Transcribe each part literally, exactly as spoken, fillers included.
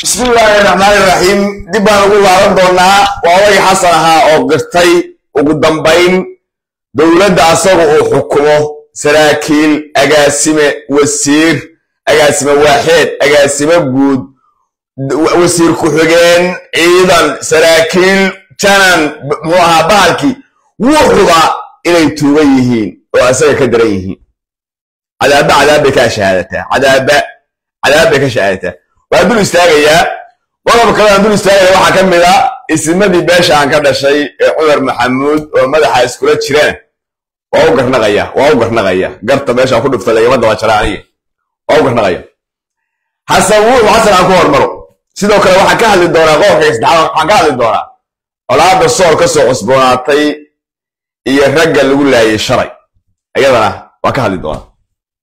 بسم الله الرحمن الرحيم دي بان ugu laaban doonaa waa way xasan aha oo gartay ugu dambayn dawladda asaga oo xukumo saraakiil agaasime wasiir agaasime waaxid agaasime guud wasiir ku xigeen ciidan saraakiil janan muha bahalki wuxuba inay tuugan yihiin oo asaga ka daran yihiin cadaaba cadaaba ka shahaadata cadaaba cadaaba ka shahaadata وأدل استاغيا وأنا بكلام أدل استاغيا واحد كملا اسمدي باشا عن كذا شيء عمر محمود ومدح اسكولات شيران وأوقف نغيا وأوقف نغيا قرط باشا كله في تلاقي مدة وشرعية وأوقف نغيا حسووه وحسن عكور مرو سيدو كلا واحد كهل الدورة غور كيس دعوة كهل الدورة ولا عبد الصور كسو عصبوناتي يرجع اللي يقول لي الشرعي أيضا وكهل الدورة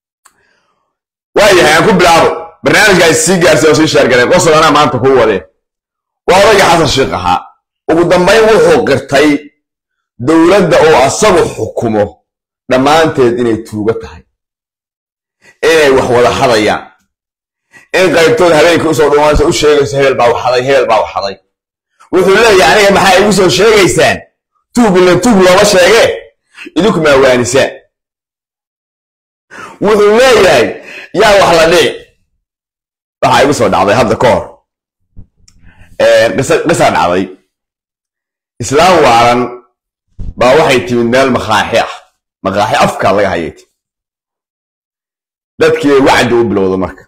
وايه هيكون بالعرض برنامج جاي سيجار سياسي شركة قصة أنا ما أنت هو ده وأورجع حسن شقها وقدام يوحو قرتي دولة ده أو أصله حكومه لما أنت إني توجتها إيه وحولا حضيا إيه قريبتون هذيك وصل دوما سو شيء سهل باو حضي هيل باو حضي ويقول له يعني ما حي وصل شيء إنسان توب اللي توب لا وش شيء يدوك ما هو إنسان ويقول له يعني يا وحلا ليه waxay ugu soo dhacday hadda koor ee qisa dhacday islaam waaran baa waxay timid meel maqaaxi ah maqaaxi afka laga hayay dadkii wacdi u bilowdo marka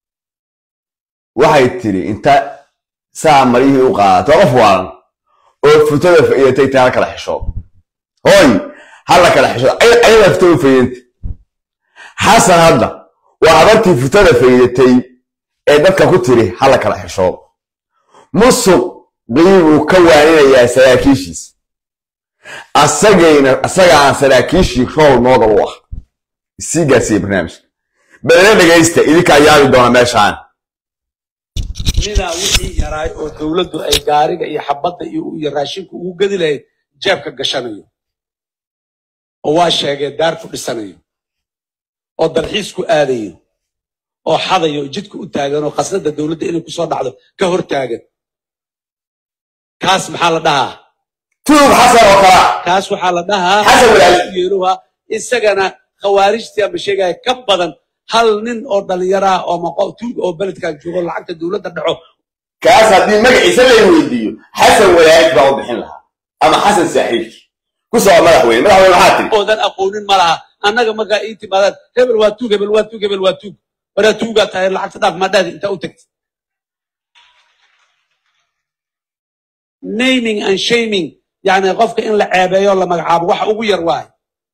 waxay tiri inta saa marihi u qaadato qof waaran oo futada fayatay taa kala xishood hooy hala kala xishood ay ay lafto fayinti xasan hadda waa habartii futada fayatay ee dadka ku tiri hala kala xishood musuq qiibu ka waaninayaa saraakiishiis asagayna asaga aan saraakiishii role model u ah sigaasi barnaamij bal dhageysta idinka yaabi doona meeshaan nida wixii yaraay oo dawladdu ay gaariga iyo xabadda iyo raashinku ugu gadi lahayd jeebka gashanayo oo waa sheegay daar ku dhisanayo oo dalxiisku aadayo oo xadayo jidku u taagan oo qasnada dawladda inay ku soo dhacdo ka hor taagan kaas maxaa la dhahaa tuug xasan oo kala kaas waxaa la dhahaa xasan walaal yeeruha isagana khawaarijta ama sheegay ka badan hal nin oo dhalinyaro ah oo maqo tuug oo beledka joogo lacagta dawladda dhaco kaas hadii magaciisa la weydiiyo xasan walaal baa u bixin lahaa ama xasan saaxiib ku soo madaxweyne madaxweyne waxaa tiri oodan aqoonin malaha annaga markaa ii timaadaan hebel waa tuug hebel waa tuug hebel waa tuug ولا توجد هاي العقد ده ما ده أنت أوتكت naming and shaming يعني قفك إن لعبة يلا مجعب واحد أبوير واحد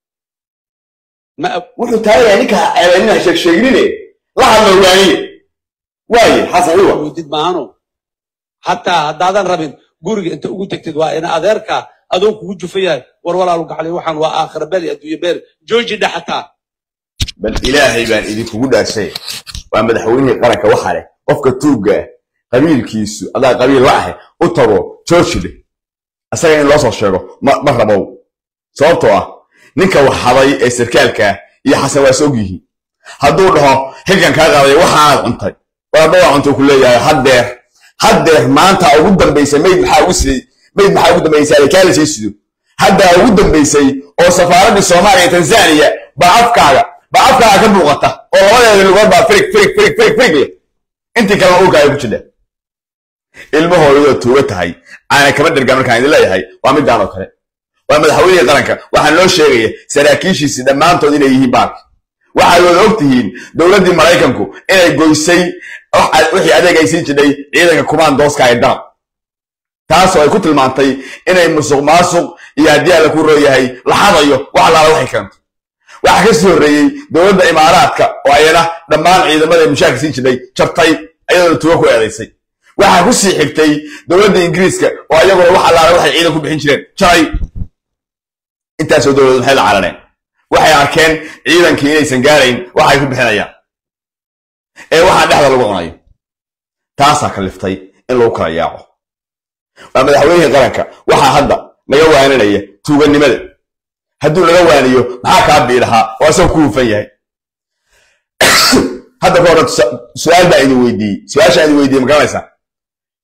ما وحنا تاني يعني كأننا شك شجرينه لا هم يعني واي حسن هو وديد معانو حتى هذا ربين جورج أنت أوتكت واحد أنا أذكر أدوك وجو فيها ورولا لو عليه وحن وآخر بالي أدوي بير جوجي ده حتى بل إلهي بان إذا كودا شيء وأنا بدحويني قرك وحده قفك توجا قبيل كيسو هذا قبيل واحد أطرو تشوشلي أسأل الله صشره ما ما ربوا صوتوا نكوا وحضي السركالك يحسوا وسوقيه هدورها هيك كان قاضي وحاد عنتي وضوع عنتو كلية حده حده ما أنت أودن بيسمي محاوسي بيد محاود بيسالي كالس يسدو حده أودن بيسي أو سفارة الصومالية تنزانية بعفكها بعفكها كم لغتها والله اللغة بقى فرق فرق فرق فرق فرق أنت كلام أقولك يا بتشده المهم هو توجه هاي أنا كمان درجة كان لا هاي وعمل دانو كله وعمل تحويل قرنك واحد لو شيء سراكيشي سيدا ما أنتوا دين يجي باك واحد لو وقتهين دولة دي ملاكمكو إيه جويسي واحد وحي أداك يصير كده إيه كمان دوس كايدام تاسو أي كتل المنطقة إنه مسوق ماسوق يهدي على كل رأي هاي لحظة وعلى روحي كانت واحد كسر رأي دولة إماراتك وعينا لما عيد ما المشاكل سين كده شرطي أيضا توقف عليه waxa ku sii xigtay dawladda Ingiriiska oo ayagu waxa la waxay ciidan ku bixin jireen jay intaas oo dawladdu waxay la calaneen waxay arkeen ciidankii inaysan gaarayn waxay ku bixinayaan ee waxa dhexda lagu cunayo taas ka liftay in loo kala yaaco waa madaxweynaha qaranka waxa hadda laga waananaya tuuganimada hadduu laga waaniyo maxaa ka biilaha oo soo ku hufan yahay hadda koor su'aal baa idin weydiiyay su'aasha idin weydiiyay ma garanaysaa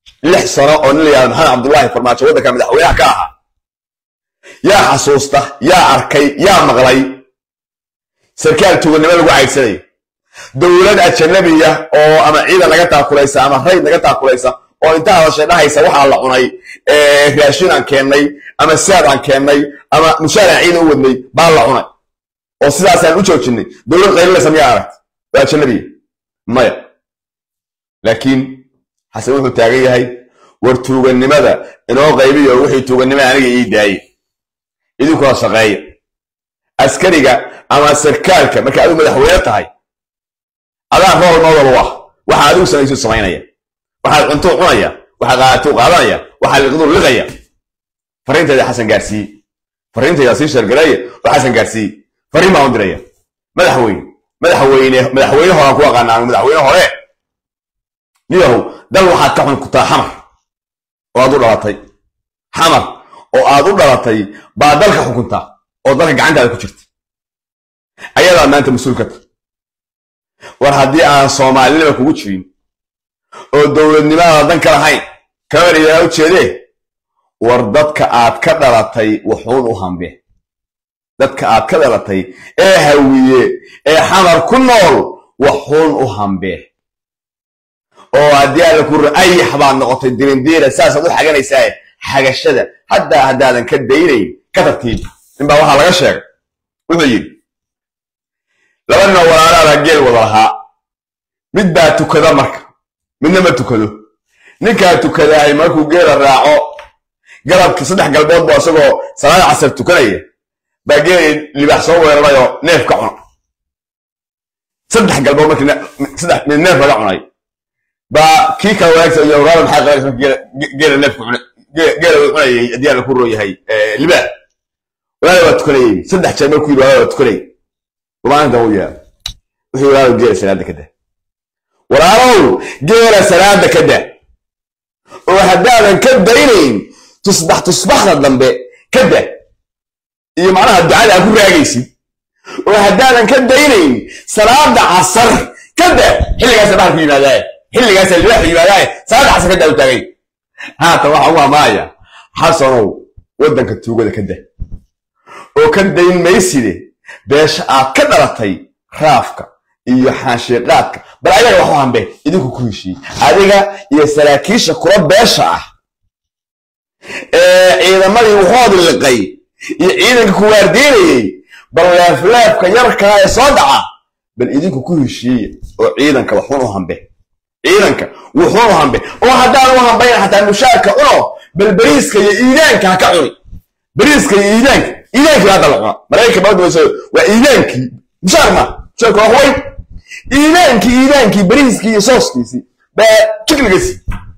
lix sano oo nin la yidhahdo maxamed cabdullaahi farmaajo waddanka madaxweynaha ka ahaa yaa xasuusta yaa arkay yaa maqlay sarkaal tuuganimo lagu caydsanaya dowlad ajanabiya oo ama ciidan laga taakulaysa ama rayd laga taakulaysa oo inta hadashay dhahaysa waxaa la cunay raashin aan keennay ama saad aan keennay ama mushaar aan ciidan u wadnay baa la cunay oo sidaasaan u joojinay dowlad qaylinaysa miyaa aragta waa ajanabiya maya laakiin xasan wuxuu taagan yahay war tuugannimada inoo qaybiyo wixii tuugannimada aniga ii daayay idinkuna shaqeeya askariga ama sarkaalka marka adigu madaxweyne tahay adaa rool model u ah waxa adigu samaysu samaynaya waxaad cunto cunaya waxaad qaadato qaadanaya waxaad liqdu liqaya fariintayda xasan gaarsiiye fariintayda sii shargalaya oo xasan gaarsiiye fariin baan u diraya madaxweyne madaxweyne madaxweyne hore ku aqaanaa madaxweyne hore niyahow dal waxaad ka xun ku taa xamar oo aad u dhalatay xamar oo aad u dhalatay baa dalka xukunta oo dalka gacantaada ku jirta ayadaa maanta mas-uul ka tahay war haddii aan soomaalinima kugu jirin oo dowladnimada dan ka lahayn kabanaya u jeedee war dadka aad ka dhalatay wuxuun u hambee dadka aad ka dhalatay ee hawiye ee xamar ku nool wuxuun u hambee oo haddii aada ku ra'ayax baad noqotay dirindiira saasaad u xaganaysaa xagashada haddaa haddaadan ka daynayn ka tartiib ninbaa waxaa laga sheegay wuxuu yidhi laba nin oo walaalaada geel wada lahaa mid baa tukada marka midna ma tukado ninkaa tukadahay markuu geela raaco galabka saddex galbood buu isagoo salaada casar tukanaya baa geeli libaax soo weerarayoo neef ka cuna saddex galbood markii saddex mid neef laga cunay baa kii kala wanaagsan iyo ogaada maxaa qabanaysa marka geela neefka cunay geela uu cunayay haddii aan ku roo yahay libaax walaala waa tukanayay saddex jeer markuu yidhi walaala waa tukanayay rumaanta uu yahay wuxuu walaalo geela salaada ka daa walaalow geela salaada ka daa oo haddaadan ka daynayn tusbax tusbaxda dambe ka daa iyo macnaha ducada aad ku raagaysid oo haddaadan ka daynayn salaada casar ka daa xilligaasa bahalku yimaadaaye xilligaasa libaaxu yimaadaaye salaada casar ka daa u taagay haatan waxa ugu amaaya xasanow waddanka tuugada ka daa oo ka dayn mayside beesha aad ka dhalatay raafka iyo xanshiiqaadka bal ayaga wax u hambee idinku ku heshiiyey adiga iyo saraakiisha kula beesha ah ee ciidamadii wuxoodi liqay iyo ciidanka ku waardiinayay bal leefleefka yarkaa ee soo dhaca bal idinku ku heshiiya oo ciidanka waxuun u hambee ciidanka wuxuun u hambee oo haddaan u hambayna xataa mushaarka cuno bal beriiska iyo iidaanka ha ka cuni beriiska iyo iidaanka iidaankii hadda la cuna maraykanka baadwayso waa iidaankii mushaar ma mushaarka wax weyn iidaankii iidaankii beriiskii iyo sooskiisii baa jikligasi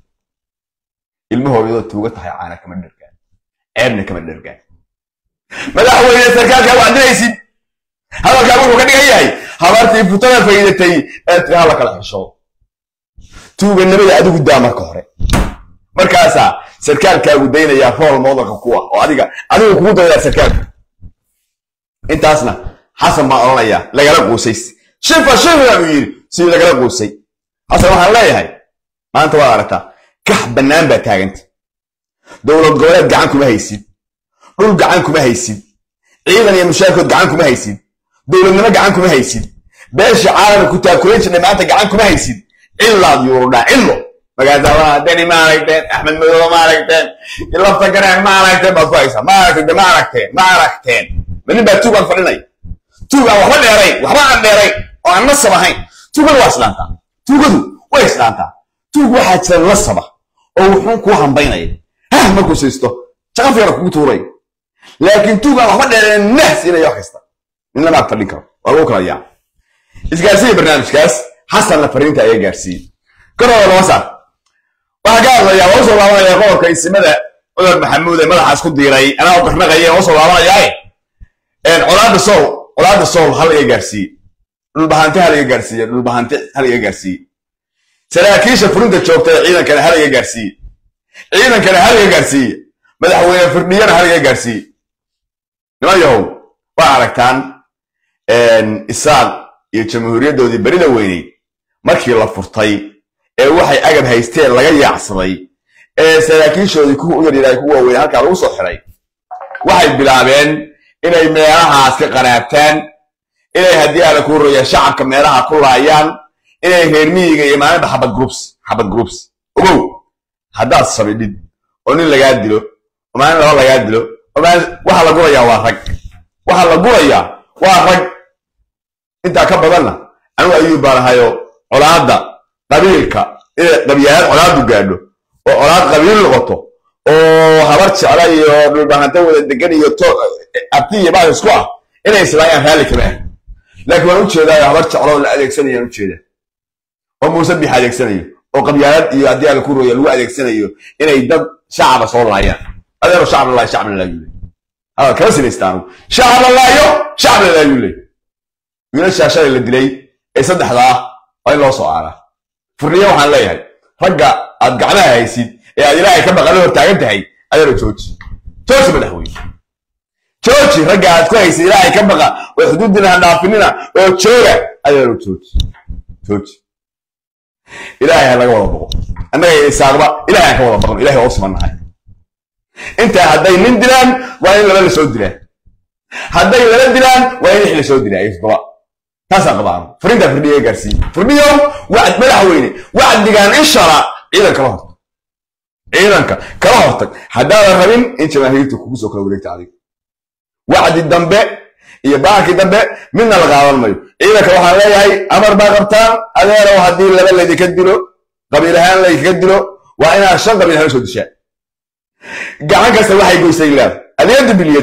ilmahooyadoo tuuga tahay caana kama dhergaan ceebna kama dhergaan madaxweyne sarkaalkaa waxaad diraysid hadalkaa wuxuu ka dhigan yahay habartii futada faydatay ee tiri hala kala xishoodo tuuganimada adigu daa marka hore markaasaa sarkaalkaagu daynayaa rool moodalka kuwa oo adiga adigu kugu daydaa sarkaalka intaasna xasan baa odhanayaa lagala quusay shifa shifa uu yidhi sidii lagala quusay xasan waxaan leeyahay maanta waad aragtaa kax bannaan baa taaganta dowlad goboleed gacan kuma haysid dhul gacan kuma haysid ciidan iyo mushaarkood gacan kuma haysid dowladnimo gacan kuma haysid beesha caalamka ku taakulayn jirnay maanta gacan kuma haysid cillaad yuurdhaa cillo magaalada deni ma aragteen axmed madoobe ma aragteen lafta gareen ma aragteen baad ku haysaa ma aragteen ma aragteen ma aragteen ma nin baa tuug aan fadhinaya tuug aan waxba dheerayn waxba aan dheerayn oo aan nasab ahayn tuugadu waa islaantaa tuugadu way islaantaa tuug waxaa jira nasaba oo wuxuu kuu hambaynaya hah markuu siisto shaqo fiican kugu tuuray laakiin tuug aan waxba dheerayn nahs inay wax kasta ninna maad fadhin karo waa lagu kala yaa isgaarsiiya barnaamijkaas xasanna fariinta ayaa gaarsiiyey korooda lama saar waxaa ka hadlayaa waa usoo laabanaya qodobka isimada cumar maxamuud ee madaxaas ku diiray anaa uqaxnaqaya waa usoo laabanayaae colaada sool colaada sool hal iga gaarsiiye dhulbahante hal iga gaarsiiye dhulbahante hal iga gaarsiiye saraakiisha furinta joogta ee ciidankana hal iga gaarsiiye ciidankana hal iga gaarsiiye madaxweyne firdhiyana hal iga gaarsiiye niman yahow waa aragtaan isaaq iyo jamhuuriyaddoodii berida weynay markii la furtay ee waxay agab haysteen laga yaacsaday ee saraakiishoodii kuwa u yaryaraay kuwa weyn halkaa lagu soo xiray waxay bilaabeen inay meelahaas ka qaraabtaan inay haddii ala ku roya shacabka meelaha ku laayaan inay reer miyiga iyo maalinba xabad groups xabad groups ogow haddaad sabidhid oo nin lagaa dilo oo maalin laba lagaa dilo oo maalin waxa la gurayaa waa rag waxa la gurayaa waa rag intaa ka badanna anigu ayuu baanahayo colaadda qabiilka ee qabyaalad colaaddu gaadho oo colaad qabiil noqoto oo habar jecla iyo dhulbahanta wada degan iyo abti iyo baad isku ah inay islaayaan raalli kama ah laakiin waan u jeedaa habar jeclo la adeegsanayaan u jeedaa oo muuse bix adeegsanayo oo qabyaalad iyo haddii ala ku rooya lagu adeegsanayo inay dad shacaba soo laayaan adeero shacab la shacab la yule hada kala sinaystaanu shacab la laayo shacab la yule wiilasha shalay la dilay ee saddexda ah waa in loo soo aaraa furniyo waxaan leeyahay ragga aad gacmaha haysid ee aad ilaahay ka baqalo hor taagan tahay adeero jooji jooji madaxweyne jooji ragga aad ku haysid ilaahay ka baqa oo xuduudina ha dhaafinina oo jooga adeero jooji jooji ilaahay laga wada boqo annaga isaaqba ilaahay ka wada boqo ilaahay oo subhanahu inta hadday nin dilaan waa in laba la soo dilaa hadday laba dilaan waa in la soo dilaa isba taasa qabaan frinda frindiga gaarsi frindiyo wacd madaxweyne wacdigan inshala ciidan kala hortag ciidanka kala hortag hadaa rabin in jamaahiirtu kugu soo kala wareegta adiga wacdi dambe iyo baaki dambe midna la qaadan mayo ciidanka waxaan leeyahay amar baa qabtaan adeero haddii laba la idinka dilo qabiil ahaan la idinka dilo waa inaa shan qabiil ahaan soo dishaa gacan kasta waxay goysay ilaah adeeda biliyad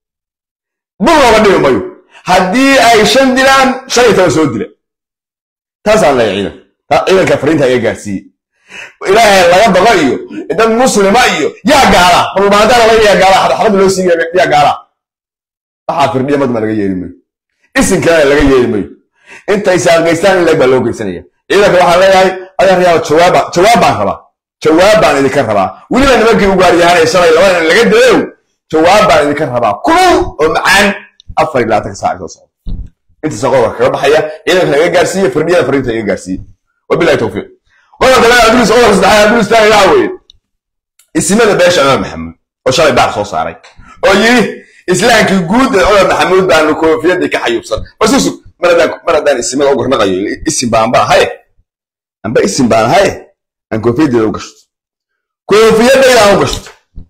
bul looga dhigi mayo haddii ay shan dilaan shan iyo toban soo dila taasaan leeyahay ciidan ciidanka fariinta ayaa gaarsiiyey ilaahay laga baqo iyo dad muslima iyo yaa gaala rumaadana laga yaa gaala xabad loo siiyo yaa gaala waxaa firdhiya madma laga yeeri mayo isinkaana laga yeeri mayo intay saaqaystaan in baa loo geysanaya ciidanka waxaan leeyahay adeer yaa jawaaba jawaab baan rabaa jawaab baan idinka rabaa weliba nimankii u gaaryahaan ee shalay labada in laga dilayo jawaab baan idinka rabaa kulul oo macaan afar iyo labaatan saac soo socda inta saqoba kaga baxaya ciidanka laga gaarsiiyo firdhiyada fariinta laga gaarsiiyo wabillahi tawfiiq qodobka laga adduus oo saddexaad adduus taa ilaa weyn ismada beesha Umar Maxamed oo shalay baax soo saaray oo yiri islaamkii guud ee Umar Maxamed baan koofiyada ka xayubsan basusu maradan maradan ismada ugu naqayo isim baan baa hay amba isim baan hay an koofiyada ugu gashto koofiyada yaa ugu gashto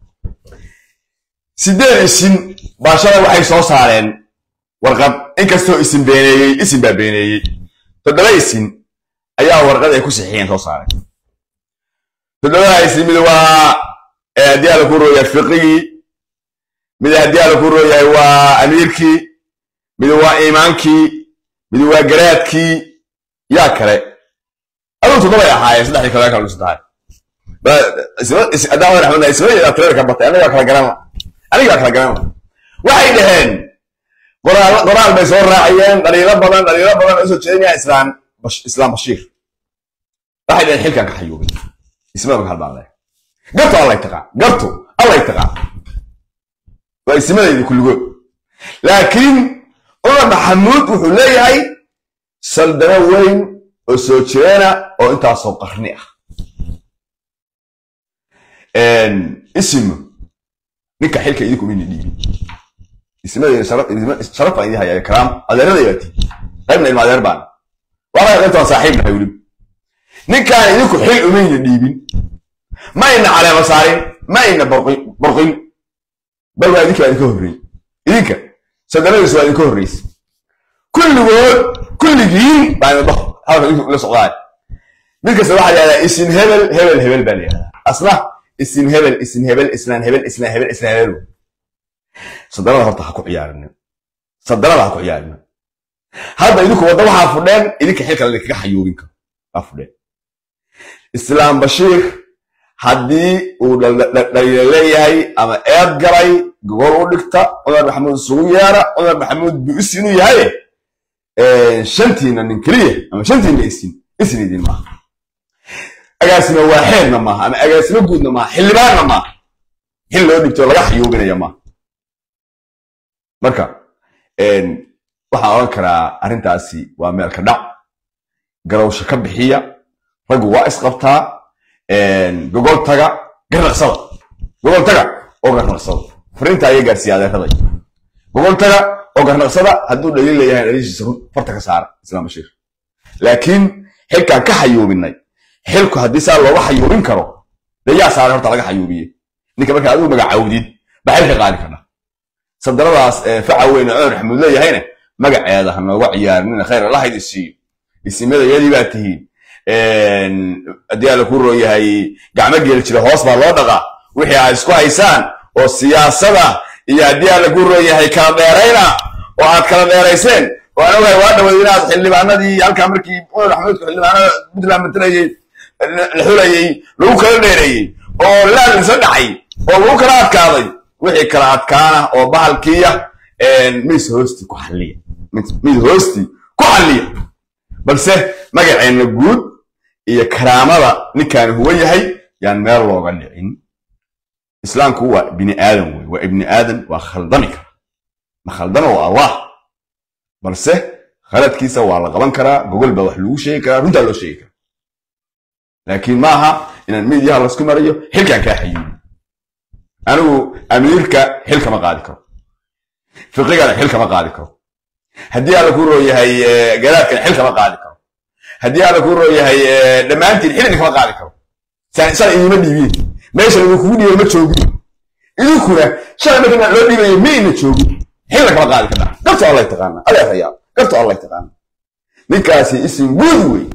sidee isim baashada waxay soo saareen warqad inkastoo isim beeneeyay isim baa beeneeyay toddoba isim ayaa warqad ay ku saxiixeen soo saaray toddoba isim mid waa diyaal ku rooyay fiqigi mid diyaal ku rooyay waa amiirkii mid waa iimaankii mid waa garaadkii yaa kale aduu toddoba ahaayeen saddex kale kala saddex ba isma adaan raxmada isma ila tare ka batay anaga kala garan aniga kala garan waxay dhaheen qoraal qoraal bay soo raaciyeen dhaliilo badan dhaliilo badan oo soo jeedinaya islaam islaam bashiir waxay dhaheen xilkan ka xayuubay isma ma halbaan leh garto allah taqa garto allah taqa waa ismadeedii kulligood laakiin Umar Maxamuud wuxuu leeyahay saldana weyn oo soo jeena oo intaas soo qarni ah en ism ninka xilka idinku min dhiibi ismadeena sharaf sharaf ay yahay karaam adeerada yaati qaybna ilma adeer baan waxa qeybta saaxiibna wali ninka idinku xil umin dhiibin ma ina calaama saarin ma ina barqin barqin bal waa idinka idinka horreey idinka sadalada soo idinka horreeyay kulligood kulligiin baan dhax halka idinku la socdaa midka soo waxa yaala isin hebel hebel hebel baan yaala asla isin hebel isin hebel islaan hebel islaan hebel islaan hebel sadalada horta ha ku ciyaarin sadalada ha ku ciyaarin hadda idinku wada waxa fudheen idinka xilka la kaga xayuubin ka afudheen islaam bashiir haddii uu dhaliileeyahay ama eed galay gogol u dhigta Umar Maxamuud suuq yaara Umar Maxamuud buu isinu yahay ee shantiina nin kaliya ama shantiina isin isniidin ma agaasina waaxeedna ma ama agaasina guudna ma xillibaanna ma xil loo dhigto laga xayuubinaya ma marka een waxa oran karaa arintaasi waa meel ka dhac garowsha ka bixiya rag waa isqabtaa een gogol taga garnaqsada gobol taga oo garnaqsada fariinta ayay gaarsiiyay raday gobol taga oo garnaqsada hadduu dhaliil leeyahay dhaliishiisa farta ka saar islaam bashiir laakiin xilkan ka xayuubinay xilku haddii saa looga xayuubin karo dayaa saar horta laga xayuubiye ninka marka adigu magacaawdid baa xilka qaadi karna sadaradaas faca weyn oo raxmud leeyahayna magaceeda ha nooga ciyaarin khayr allah idisiiyo isimada yadi baa tihiin een adiga la ku rooyahay gacmo geel jira hoos baa loo dhaqaa wixii ay isku haysaan oo siyaasada iyo adiga la ku rooyahay kala dheerayna oo aad kala dheerayseen oo aan ogahay waa dhawaad inaad xildhibaanadii halka markii oo raxmud xildhibaanada Puntland matalay la xulayay lagu kala dheereeyay oo laal soo dhacay oo lagu kala adkaaday wixii kala adkaana oo bahalkiya een mis hoosti ku xalliya mis hoosti ku xalliya balse magaceena guud iyo karaamada ninkan huwa yahay yaan meel looga dhicin islaamku waa bini aadam way waa ibni aadam waa khaldani kara ma khaldano waa allah balse khaladkiisa waa la qaban karaa gogol baa wax lagu sheegi karaa runta loo sheegi karaa laakiin maaha inaan meediyaha la isku marayo xilkan ka xayuubi anigu amiirka xilka ma qaadi karo fiqiga xilka ma qaadi karo haddii ala ku rooyahay garaadkan xilka ma qaadi karo haddii ala ku rooyahay dhamaantiin xilka ma qaadi karo saan saan iima dhiibin meesha lagu kugu dhiibay ma joogin idinkuna shalay markii loo dhiibay meena joogin xilka ma qaadi kara garto Allah taqaana adeer hayaa garto Allah taqaana ninkaasi isim guud wey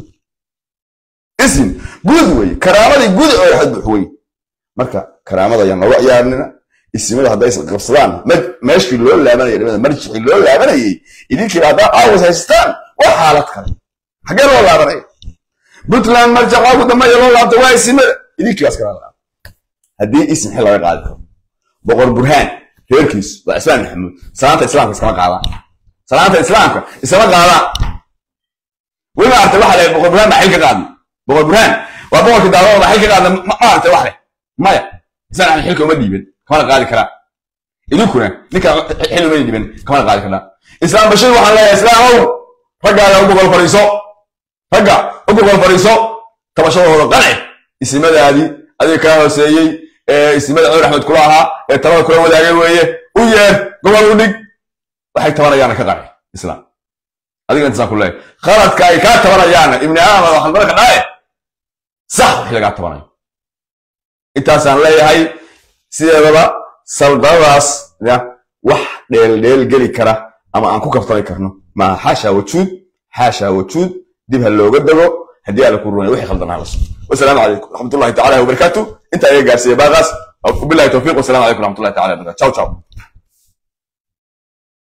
isim guud wey karaamadii guud oo xad buxway marka karaamada ayaan loo ciyaarnina isimada hadday qabsadaan meeshii loo laabanayay dhimada marjixii loo laabanayay idinkii haddaa aawis haystaan waa xaalad kale xagee loo laabanay Puntland marjaca ugu dambeeya loo laabto waa isimada idinkii askara laab haddii isim xil laga qaadi karo boqor burhaan reerkiis waa islaan maxamuud salaanta islaamka iskama qaadaan salaanta islaamka iskama qaadaan weli ma artay waxa leeyahay boqor burhaan baa xil ka qaadna boqor burhaan waa boqorkii daalooda xil ka qaadna ma artay wax leh maya islaan xilka uma dhiibin kama qaadi karaa idinkuna ninka xil uma dhiibin kama qaadi karaa islaam bashiir waxaan leeyahay islaamow raggaaga ugu gol fariiso ragga ugu gol fariiso tabashadooda qanci isimadaadii adiga kaa hooseeyey ee isimada cumar axmed kula ahaa ee talada kula wadaagay weeye u yeer gobol u dhig waxay tabanayaana ka qanci islaam adiga intaasaan ku leeyahay khaladka ay kaa tabanayaana ibni aadam waxaan baraka dhahay sax wixii lagaa tabanayo intaasaan leeyahay sideedaba saldadaas wax dheel dheel geli kara ama aan ku kaftami karno ma xaasha wajuud xaasha wajuud dib ha looga dago haddii ala ku ruunay wixii khaldan halas wassalaamu calaykum raxmatullahi tacaala wabarakaatu inta ayaga gaarsiiyay baaqaas wabillahi tawfiiq wassalaamu calaykum raxmatullahi tacaala wabarakaatu ciao ciao